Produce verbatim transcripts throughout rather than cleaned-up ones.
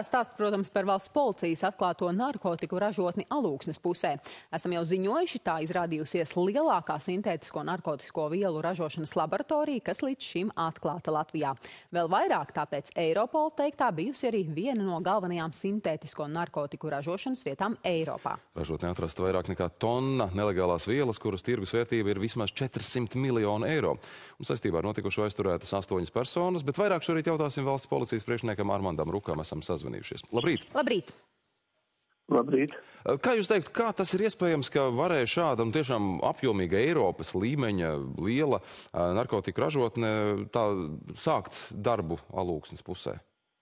Stāsts, protams, par valsts policijas atklāto narkotiku ražotni Alūksnes pusē. Esam jau ziņojuši, tā izrādījusies lielākā sintētisko narkotisko vielu ražošanas laboratorija, kas līdz šim atklāta Latvijā. Vēl vairāk tāpēc Eiropola teiktā bijusi arī viena no galvenajām sintētisko narkotiku ražošanas vietām Eiropā. Ražotnē atrasta vairāk nekā tonna nelegālās vielas, kuras tirgus vērtība ir vismaz četrsimt miljoni eiro. Un saistībā ar notikušo aizturētas astoņas personas, bet vairāk šorīt jautāsim valsts policijas priekšniekam Armandam Rukam. Esam sazvanījušies. Labrīt! Labrīt! Labrīt! Kā jūs teikt, kā tas ir iespējams, ka varēja šāda un tiešām apjomīga Eiropas līmeņa liela narkotika ražotne tā sākt darbu Alūksnes pusē?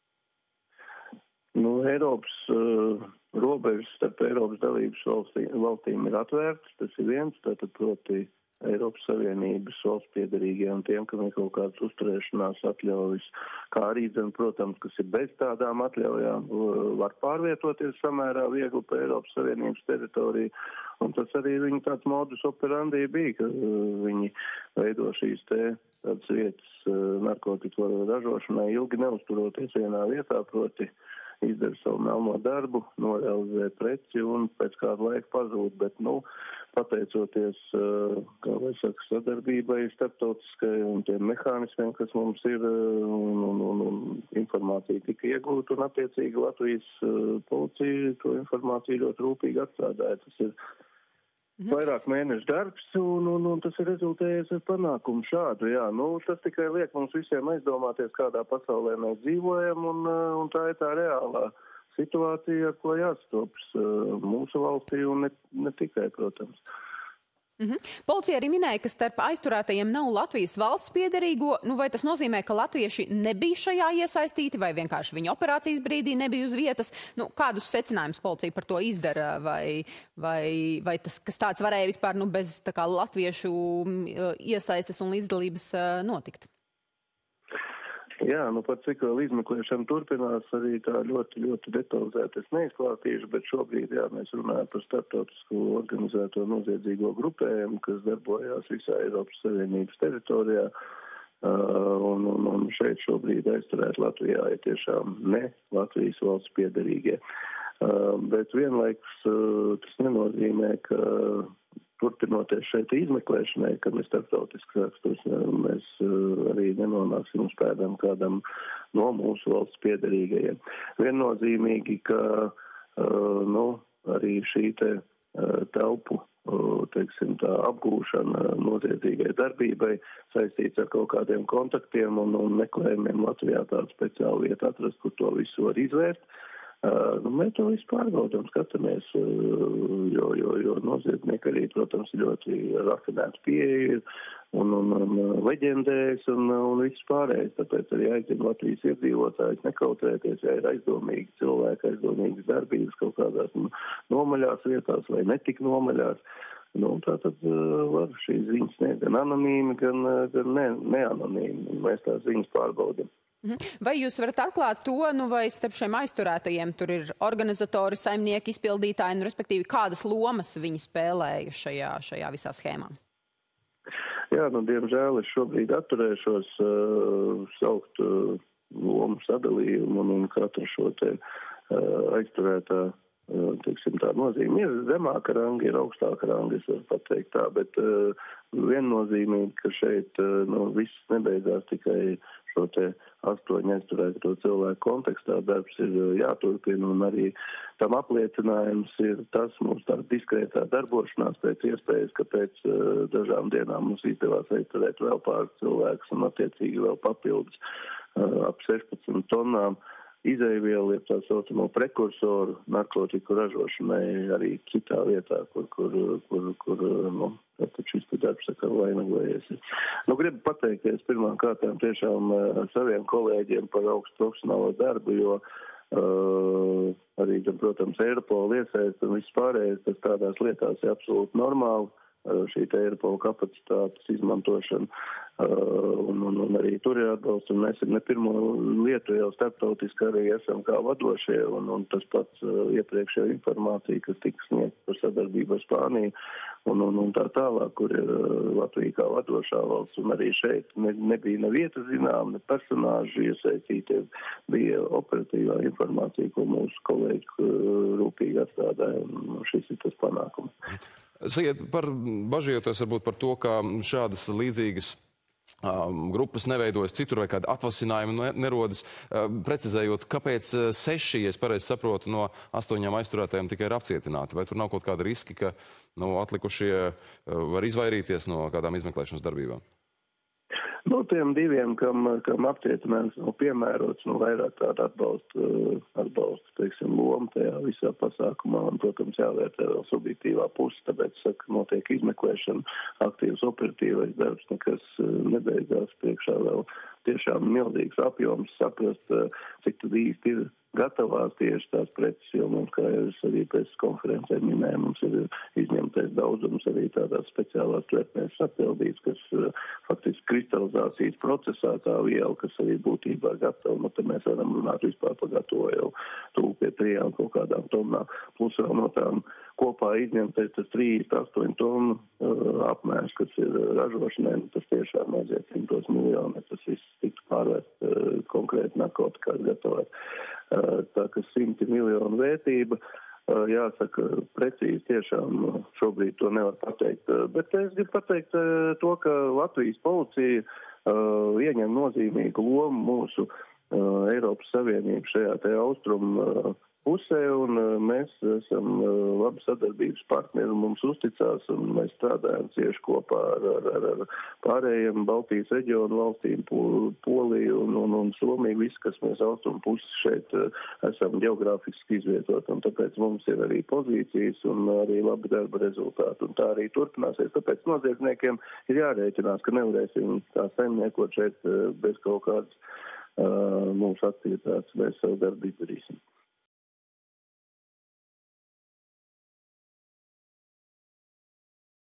Nu, Eiropas uh, robežas starp Eiropas dalības valstī, valstīm ir atvērtas, tas ir viens, tātad proti Eiropas Savienības valsts piederīgie un tiem, kam ir kaut kādas uzturēšanās atļaujas, kā arī, protams, kas ir bez tādām atļaujām, var pārvietoties samērā viegli pa Eiropas Savienības teritoriju. Un tas arī viņu tāds modus operandi bija, ka viņi veido šīs te tādas vietas narkotiku ražošanai ilgi neuzturoties vienā vietā, proti izdara savu melno darbu, norealizē preci un pēc kādu laiku pazūd, bet, nu, pateicoties, kā lai saka, sadarbībai starptautiskai un tiem mehānismiem, kas mums ir, un, un, un, un informācija tika iegūta, un attiecīgi Latvijas policija to informāciju ļoti rūpīgi atstrādāja. Tas ir vairāk mēnešu darbs, un, un, un tas ir rezultējies ar panākumu šādu, jā. Nu, tas tikai liek mums visiem aizdomāties, kādā pasaulē mēs dzīvojam, un, un tā ir tā reālā situācija, ar ko jāstops mūsu valstī, un ne, ne tikai, protams. Mhm. Policija arī minēja, ka starp aizturētajiem nav Latvijas valsts piederīgo. Nu, vai tas nozīmē, ka latvieši nebija šajā iesaistīti, vai vienkārši viņa operācijas brīdī nebija uz vietas? Nu, kādus secinājumus policija par to izdara, vai, vai, vai tas, kas tāds varēja vispār nu, bez tā kā latviešu iesaistes un līdzdalības notikt? Jā, nu pat cik vēl izmeklēšana turpinās, arī tā ļoti, ļoti detalizēti es neizklātīšu, bet šobrīd, jā, mēs runājam par starptautisku organizēto noziedzīgo grupējumu, kas darbojās visā Eiropas Savienības teritorijā, uh, un, un, un šeit šobrīd aizturēt Latvijā ir tiešām ne Latvijas valsts piederīgie. Uh, bet vienlaikus uh, tas nenozīmē, ka turpinoties šeit izmeklēšanai, kad mēs starptautiski raksturs, mēs arī nenonāksim uz pēdām kādam no mūsu valsts piederīgajiem. Viennozīmīgi, ka nu, arī šī te telpu, teiksim, tā apgūšana noziedzīgai darbībai saistīts ar kaut kādiem kontaktiem un, un meklējumiem Latvijā tādu speciālu vietu atrast, kur to visu var izvērst. Uh, nu, mēs to visu pārbaudām, skatāmies, uh, jo, jo, jo noziedznieki arī, protams, ļoti rafinēts pieeja un, un, un leģendējas un, un viss pārējais. Tāpēc arī aicina Latvijas iedzīvotājus nekautrēties, ja ir aizdomīgi cilvēki, aizdomīgas darbības kaut kādās nomaļās vietās vai netik nomaļās. Nu, tā tad uh, var šīs ziņas sniegt gan anonīmi, gan, gan ne, neanonīmi. Mēs tās ziņas pārbaudām. Vai jūs varat atklāt to, nu vai starp šiem aizturētajiem tur ir organizatori, saimnieki, izpildītāji, nu respektīvi kādas lomas viņi spēlēja šajā, šajā visā schēmā? Jā, nu diemžēl es šobrīd atturēšos uh, saukt uh, lomu sadalījumu un, un katru šo te uh, aizturētā, uh, teiksim tā nozīme. Ir zemāka ranga, ir augstāka ranga, es varu pateikt tā, bet uh, viennozīmīgi, ka šeit uh, nu, viss nebeidzās tikai šo te astoņu aizturēto cilvēku kontekstā. Darbs ir jāturpina un arī tam apliecinājums ir tas mūsu tāda diskrētā darbošanās pēc iespējas, ka pēc uh, dažām dienām mums izdevās aizturēt vēl pāris cilvēkus un attiecīgi vēl papildus uh, ap sešpadsmit tonnām izēvielu, ir tā saucamo prekursoru narkotiku ražošanai arī citā vietā, kur, kur, kur, kur nu, tātad šis darbs tā kā vainagojies. Nu, gribu pateikties pirmām kārtām tiešām uh, saviem kolēģiem par augstu profesionālo darbu, jo uh, arī, protams, Eiropola iesaist un viss pārējais, tas tādās lietās ir absolūti normāli. Šī te Eiropola kapacitātes izmantošana, uh, un, un, un arī tur ir atbalsts, un mēs ne pirmo lietu jau starptautiski arī esam kā vadošie, un, un tas pats uh, iepriekšējā informācija, kas tika sniegta par sadarbību ar Spāniju, un, un, un tā tālāk, kur ir Latvija kā vadošā valsts, un arī šeit ne, nebija ne vieta zinām, ne personāži iesaistīties, bija operatīvā informācija, ko mūsu kolēģi rūpīgi atstrādāja, un šis ir tas panākums. Sakiet, par bažījoties varbūt par to, ka šādas līdzīgas grupas neveidojas citur vai kāda atvasinājuma nerodas, precizējot, kāpēc seši, ja es pareizi saprotu, no astoņām aizturētajām tikai ir apcietināti? Vai tur nav kaut kāda riski, ka nu, atlikušie var izvairīties no kādām izmeklēšanas darbībām? No tiem diviem, kam, kam apcietinājums nav piemērots, nu vairāk tāda atbalsta, atbalsta, teiksim, loma tajā visā pasākumā, un, protams, jāvērtē vēl subjektīvā puse, tāpēc, saka, notiek izmeklēšana, aktīvs operatīvais darbs, nekas nebeidzās priekšā vēl tiešām milzīgs apjoms, saprast, cik tad īsti ir gatavās tieši tās preces, jo mums, kā jau es arī pēc konferencē minēju, mums ir izņemtais daudzums arī tādās speciālās tvertnēs atpildīts, kas faktiski kristalizācijas procesā tā viela, kas arī būtībā gatava, nu, tad mēs varam runāt vispār par gatavo jau tūl pie trijām kaut kādām tonnām, plus vēl no tām kopā izņemtais tas trīsdesmit astoņu tonu uh, apmērs, kas ir ražošanai, nu, tas tiešām aiziet simtos miljoni, tas viss tiktu pārvērst uh, konkrēti narkotikās gatavās. Uh, tā ka simti miljonu vērtība, uh, jāsaka, precīzi tiešām uh, šobrīd to nevar pateikt. Uh, bet es gribu pateikt uh, to, ka Latvijas policija uh, ieņem nozīmīgu lomu mūsu uh, Eiropas Savienību šajā te austrumu uh, pusē, un mēs esam labi sadarbības partneri, un mums uzticās, un mēs strādājam cieši kopā ar, ar, ar pārējiem Baltijas reģionu valstīm, Poliju un, un, un Somiju, viss, kas mēs austrumu pusi šeit esam geogrāfiski izvietot, un tāpēc mums ir arī pozīcijas un arī labi darba rezultāti, un tā arī turpināsies. Tāpēc noziedzniekiem ir jārēķinās, ka nevarēsim tā saimniekot šeit bez kaut kādas uh, mūsu aktivitātes, mēs savu darbu izdarīsim.